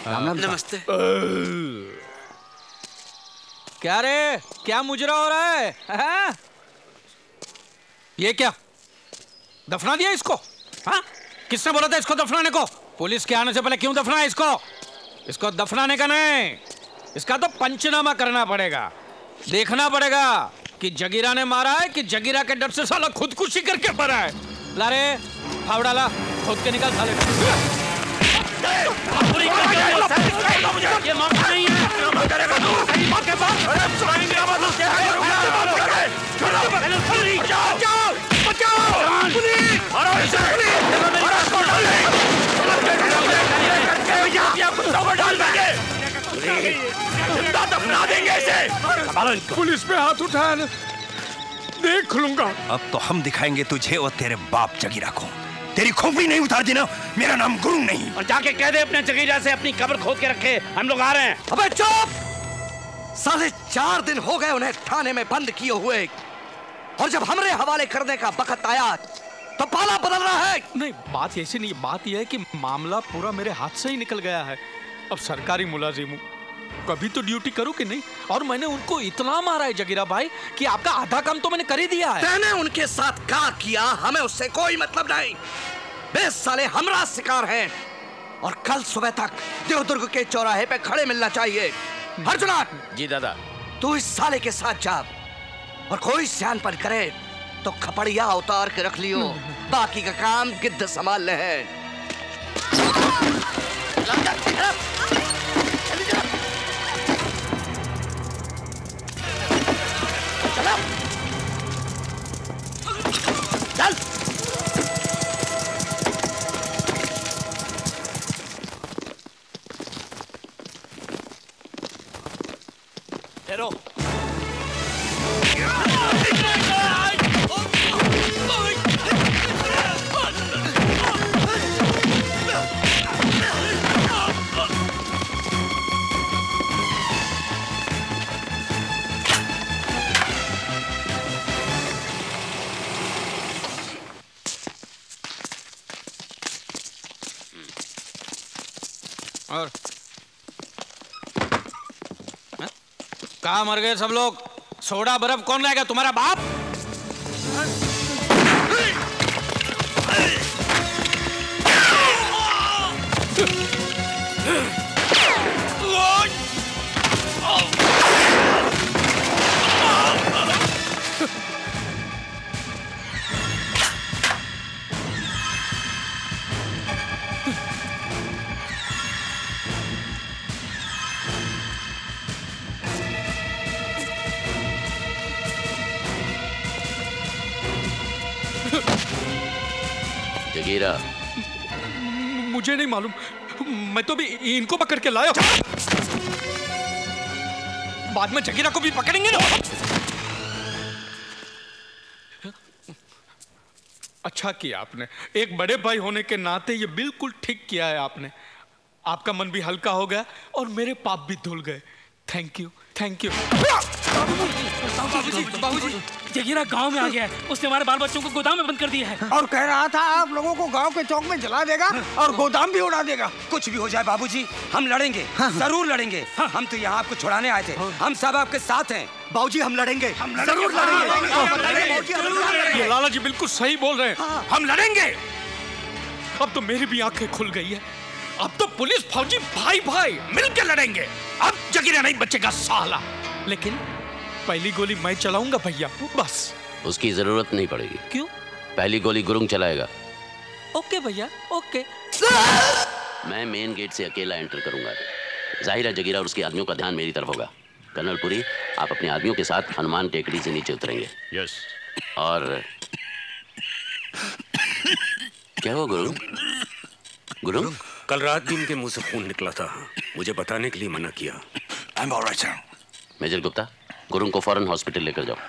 राम राम। नमस्ते। क्या रे, क्या मुजरा हो रहा है? हाँ? ये क्या दफना दिया इसको? हाँ? किसने बोला था इसको दफनाने को? पुलिस के आने से पहले क्यों दफनाया इसको? इसको दफनाने का नहीं, इसका तो पंचनामा करना पड़ेगा। देखना पड़ेगा कि जगीरा ने मारा है कि जगीरा के डर से साला खुदकुशी करके मरा है। ला रे, फाव डाला, खोद के निकाल साले। ये मामला नहीं है। दफना देंगे इसे। पुलिस पे हाथ उठाया ना, देख लूंगा। अब तो हम दिखाएंगे तुझे और तेरे बाप जगीरा को। तेरी खोपड़ी नहीं उतार देना, मेरा नाम गुरुंग नहीं। और जाके कह दे अपने जगीरा से अपनी कब्र खोद के रखे, हम लोग आ रहे हैं। अबे चुप! 4.5 दिन हो गए उन्हें थाने में बंद किए हुए, और जब हमरे हवाले करने का वक्त आया तो पाला बदल रहा है। नहीं, बात ऐसी नहीं, बात यह है कि मामला पूरा मेरे हाथ से ही निकल गया है। अब सरकारी मुलाजिम हूँ, कभी तो ड्यूटी करूँ कि नहीं। और मैंने उनको इतना मारा है जगीरा भाई कि आपका आधा काम तो मैंने कर ही दिया है। मैंने उनके साथ क्या किया हमें उससे कोई मतलब नहीं। 20 साले हमरा शिकार हैं, और कल सुबह तक देवदुर्ग के चौराहे पे खड़े मिलना चाहिए। अर्जुना जी दादा। तू इस साले के साथ जा, और कोई सियानपन करे तो खपड़िया उतार के रख लियो, बाकी का काम गिद्ध संभाल ले है। चल ठहरो। और कहाँ मर गए सब लोग? सोडा बर्फ कौन लाएगा? तुम्हारा बाप? जगीरा मुझे नहीं मालूम, मैं तो भी इनको पकड़ के लाया। बाद में जगीरा को भी पकड़ेंगे ना। अच्छा किया आपने, एक बड़े भाई होने के नाते ये बिल्कुल ठीक किया है आपने। आपका मन भी हल्का हो गया और मेरे पाप भी धुल गए। Thank you, thank you. बाबूजी, जगीरा गांव में आ गया है। उसने हमारे बाल बच्चों को गोदाम में बंद कर दिया है। और कह रहा था आप लोगों को गांव के चौक में जला देगा और गोदाम भी उड़ा देगा। कुछ भी हो जाए बाबूजी, हम लड़ेंगे, जरूर लड़ेंगे। हम तो यहाँ आपको छुड़ाने आए थे, हम सब आपके साथ हैं। बाबूजी हम लड़ेंगे, जरूर लड़ेंगे। ये लाला जी बिल्कुल सही बोल रहे हैं, हम लड़ेंगे। अब तो मेरी भी आंखें खुल गई है। अब तो पुलिस फौजी भाई भाई मिलकर लड़ेंगे। अब जगीरा नहीं बचेगा साला। लेकिन पहली गोली मैं चलाऊंगा भैया, बस। उसकी जरूरत नहीं पड़ेगी। क्यों? पहली गोली गुरुंग चलाएगा। ओके भैया, ओके। मैं मेन गेट से अकेला एंटर करूंगा। जाहिर है जगीरा और उसके आदमियों का ध्यान मेरी तरफ होगा। कर्नल पुरी, आप अपने आदमियों के साथ हनुमान टेकड़ी से नीचे उतरेंगे। यस। और क्या हुआ गुरुंग? गुरुंग? कल रात भी इनके मुंह से खून निकला था, मुझे बताने के लिए मना किया। I'm all right, sir. Major Gupta, Gurung को फौरन हॉस्पिटल लेकर जाओ।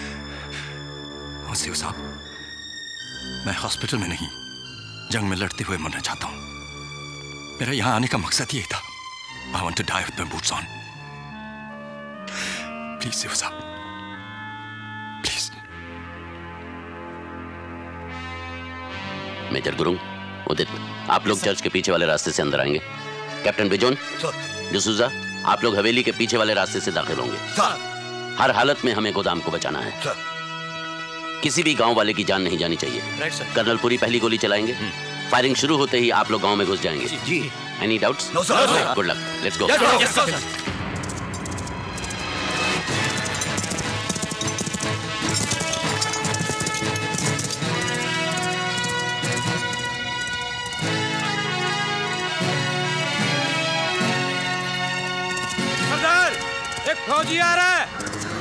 सीओ साहब, मैं हॉस्पिटल में नहीं, जंग में लड़ते हुए मरना चाहता हूं। मेरा यहां आने का मकसद यही था। I want to die with my boots on. Please CO साहब, प्लीज। मेजर गुरुंग, उदित, आप लोग चर्च के पीछे वाले रास्ते से अंदर आएंगे। कैप्टन बिजोन, डिसूजा, आप लोग हवेली के पीछे वाले रास्ते से दाखिल होंगे। हर हालत में हमें गोदाम को बचाना है। किसी भी गांव वाले की जान नहीं जानी चाहिए। कर्नल पुरी पहली गोली चलाएंगे। फायरिंग शुरू होते ही आप लोग गांव में घुस जाएंगे। जी। Any doubts? No sir. Good luck, let's go. Yes sir. सरदार, एक फौजी आ रहा है।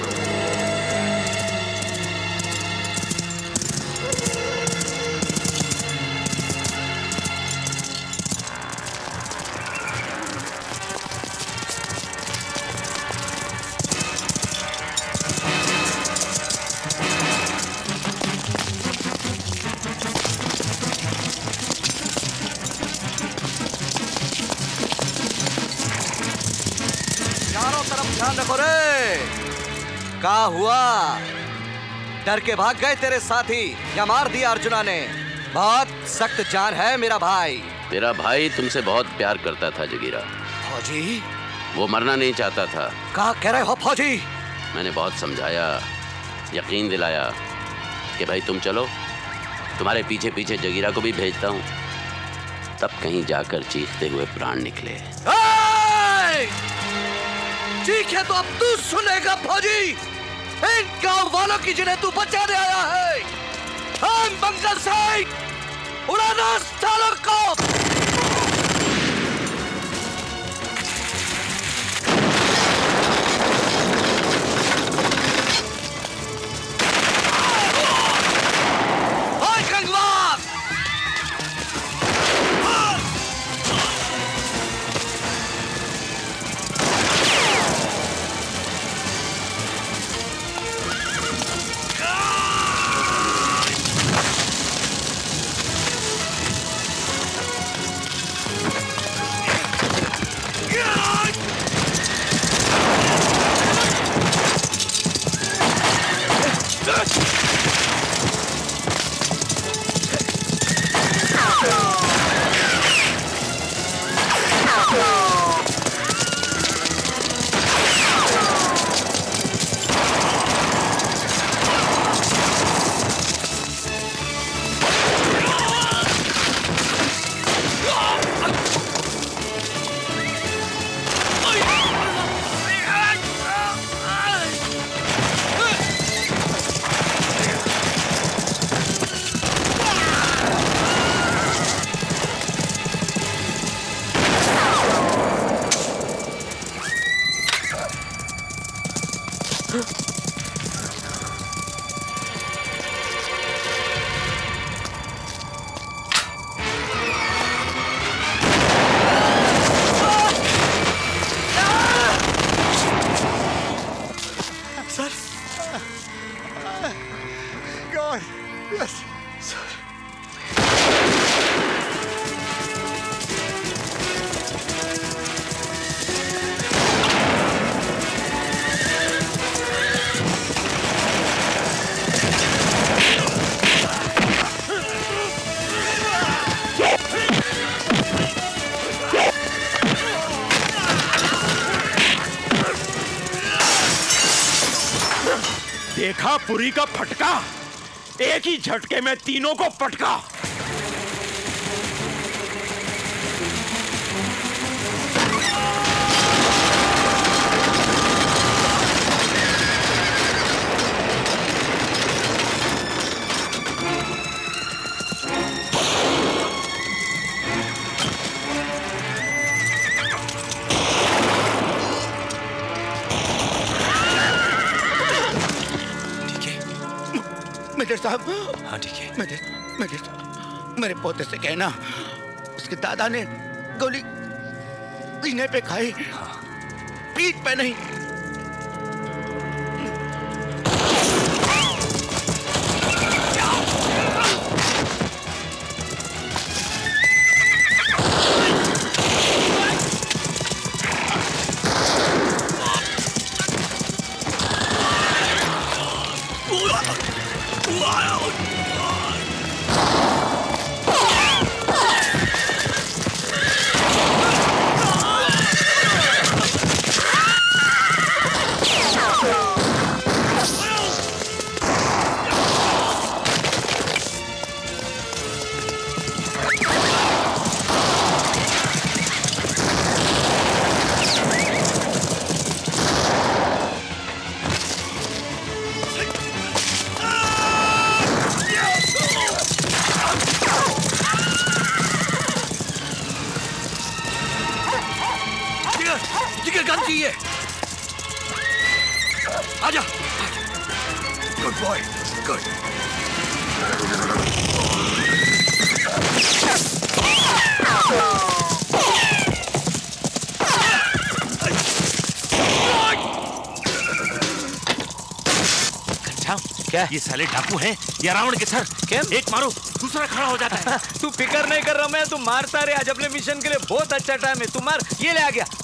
ध्यान रखो रे। क्या हुआ? डर के भाग गए तेरे साथी या मार दिया अर्जुना ने? बहुत सख्त जान है मेरा भाई। तेरा भाई तुमसे बहुत प्यार करता था जगीरा। फौजी? वो मरना नहीं चाहता था। क्या कह रहे हो फौजी? मैंने बहुत समझाया, यकीन दिलाया कि भाई तुम चलो, तुम्हारे पीछे पीछे जगीरा को भी भेजता हूँ। तब कहीं जाकर चीखते हुए प्राण निकले। चीखे तो अब तू सुनेगा फौजी। इन गांव वालों की जिन्हें तू बचाने आया है। हम बंगल से उड़ाना सालों को। देखा पुरी का फटका, एक ही झटके में तीनों को पटका। मेजर साहब। हाँ ठीक है। मेरे पोते से कहना उसके दादा ने गोली सीने पे खाई, पीठ पे नहीं। जिगर गन चाहिए। आजा। Good boy, good. क्या? ये साले डाकू हैं या रावण के सर? क्या? एक मारो दूसरा खड़ा हो जाता है। तू फिक्र नहीं कर रहा, तू मारता रहे। आज अपने मिशन के लिए बहुत अच्छा टाइम है। तू मार। ये ले आ गया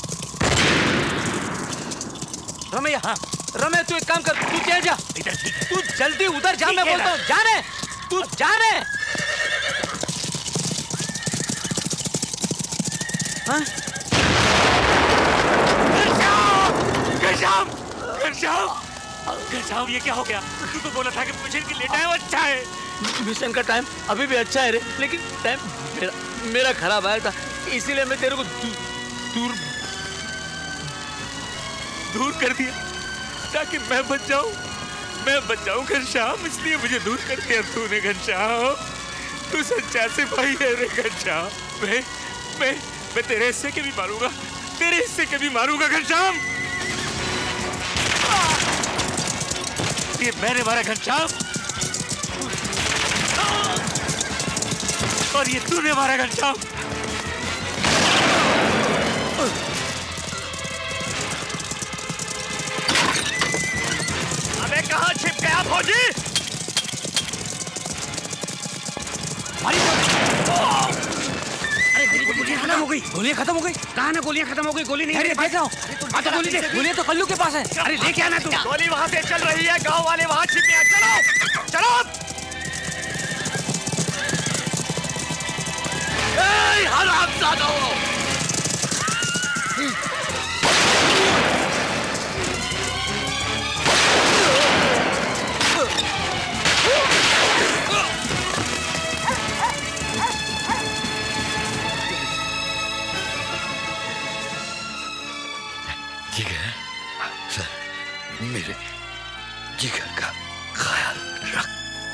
रमैया। हाँ रमैया, तू एक काम कर, तू तेज जा। तू जल्दी उधर जा, मैं बोलता हूँ। जाने तू, जाने। हाँ? घनश्याम, ये क्या हो गया? तू तो बोला था कि मिशन के लिए टाइम अच्छा है। मिशन का टाइम अभी भी अच्छा है रे, लेकिन टाइम मेरा खराब आया था, इसीलिए मैं तेरे को दूर कर दिया ताकि मैं बच जाऊं घनश्याम, इसलिए मुझे दूर कर दिया तूने घनश्याम। तू सच्चा सिपाही है रे घनश्याम। मैं तेरे हिस्से के भी मारूंगा, तेरे हिस्से के भी मारूंगा घनश्याम। ये मैंने मारा घनश्याम और ये तूने मारा घनश्याम। अबे कहाँ छिप गया फौजी? गोलियां खत्म हो गई। कहाँ ना गोलियां खत्म हो गई? गोली नहीं। अरे बैठ जाओ। गोली दे। गोलियां तो कल्लू के पास है। अरे लेके आना तू। गोली वहां से चल रही है, गांव वाले वहां छिपे हैं। चलो चलो। हरामजादों! जिगर सर, मेरे जिगर का ख्याल रख।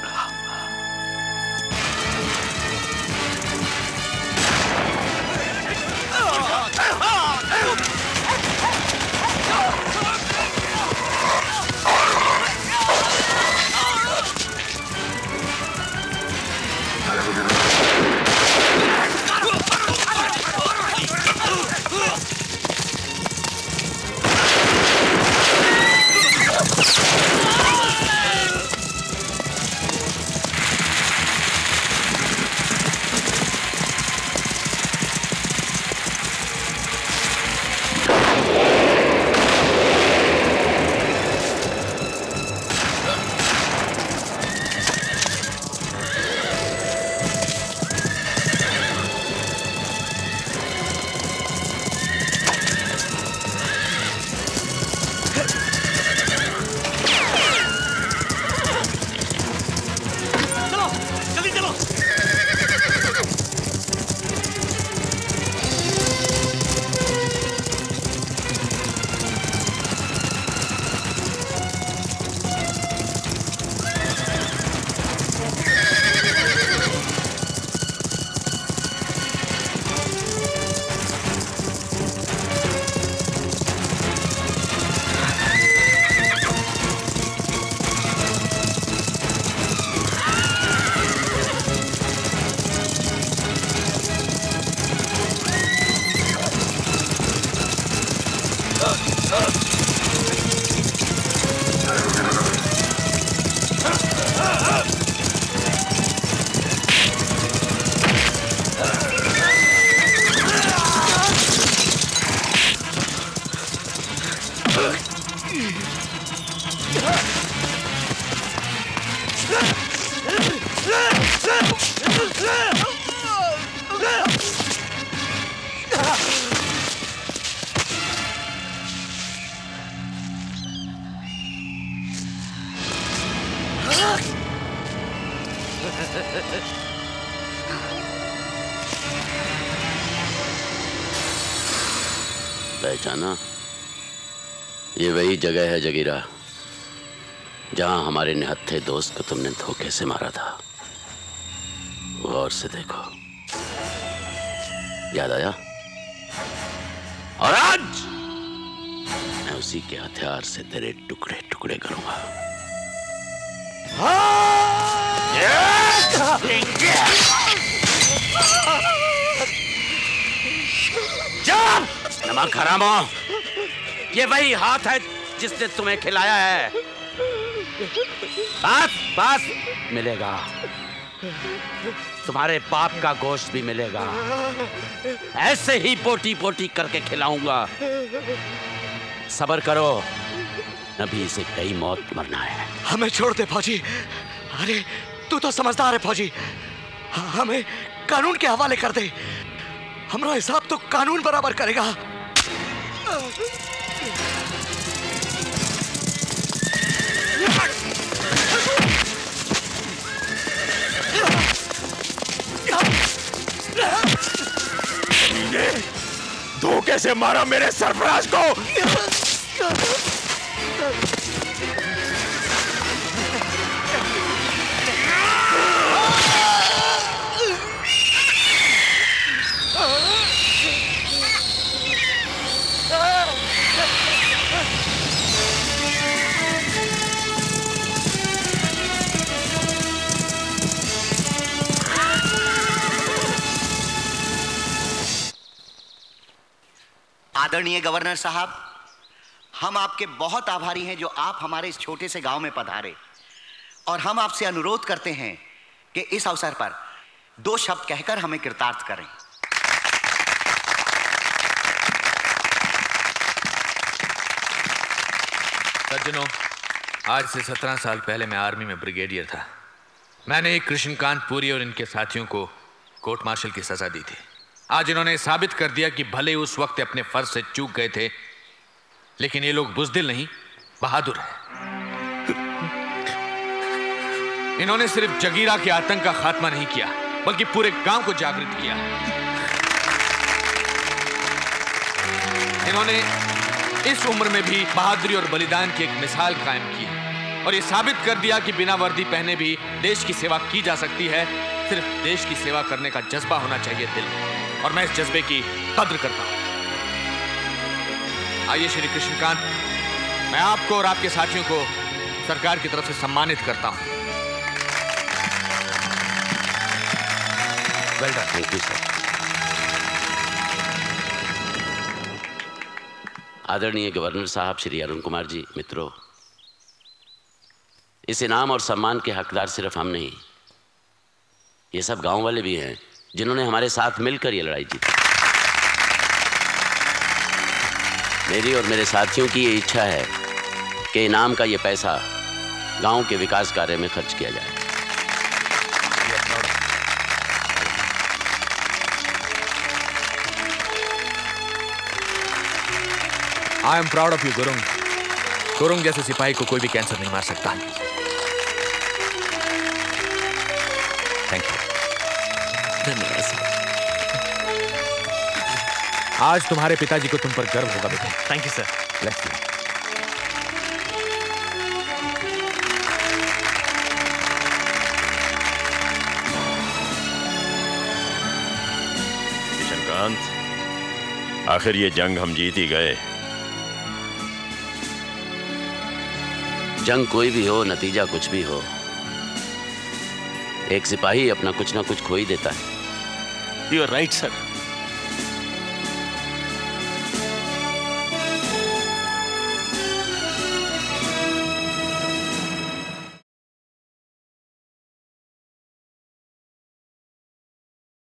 पहचाना? ये वही जगह है जगीरा जहां हमारे निहत्थे दोस्त को तुमने धोखे से मारा था। गौर से देखो, याद आया? और आज मैं उसी के हथियार से तेरे टुकड़े टुकड़े करूंगा। नमक हरामो, ये वही हाथ है जिसने तुम्हें खिलाया है। बस मिलेगा, तुम्हारे बाप का गोश्त भी मिलेगा। ऐसे ही पोटी पोटी करके खिलाऊंगा। सब्र करो, अभी इसे कई मौत मरना है। हमें छोड़ दे फौजी। अरे तू तो समझदार है फौजी, हमें कानून के हवाले कर दे। हमारा हिसाब तो कानून बराबर करेगा। धोखे से मारा मेरे सरफराज को। आदरणीय गवर्नर साहब, हम आपके बहुत आभारी हैं जो आप हमारे इस छोटे से गांव में पधारे, और हम आपसे अनुरोध करते हैं कि इस अवसर पर 2 शब्द कहकर हमें कृतार्थ करें। सज्जनों, आज से 17 साल पहले मैं आर्मी में ब्रिगेडियर था। मैंने कृष्णकांत पुरी और इनके साथियों को कोर्ट मार्शल की सजा दी थी। आज इन्होंने साबित कर दिया कि भले उस वक्त अपने फर्ज से चूक गए थे, लेकिन ये लोग बुज़दिल नहीं, बहादुर हैं। इन्होंने सिर्फ जगीरा के आतंक का खात्मा नहीं किया, बल्कि पूरे गांव को जागृत किया। इन्होंने इस उम्र में भी बहादुरी और बलिदान की एक मिसाल कायम की, और ये साबित कर दिया कि बिना वर्दी पहने भी देश की सेवा की जा सकती है। सिर्फ देश की सेवा करने का जज्बा होना चाहिए दिल में, और मैं इस जज्बे की कद्र करता हूं। आइए श्री कृष्णकांत, मैं आपको और आपके साथियों को सरकार की तरफ से सम्मानित करता हूं। Well done. Thank you sir. आदरणीय गवर्नर साहब, श्री अरुण कुमार जी, मित्रों, इस इनाम और सम्मान के हकदार सिर्फ हम नहीं, ये सब गांव वाले भी हैं जिन्होंने हमारे साथ मिलकर ये लड़ाई जीती। मेरी और मेरे साथियों की ये इच्छा है कि इनाम का ये पैसा गांव के विकास कार्य में खर्च किया जाए। I am proud of you Gurung. Gurung जैसे सिपाही को कोई भी कैंसर नहीं मार सकता। Thank you. धन्यवाद सर। आज तुम्हारे पिताजी को तुम पर गर्व होगा बेटा। Thank you sir. Let's go. Kishankant, आखिर ये जंग हम जीत ही गए। जंग कोई भी हो, नतीजा कुछ भी हो, एक सिपाही अपना कुछ ना कुछ खो ही देता है। You are right sir.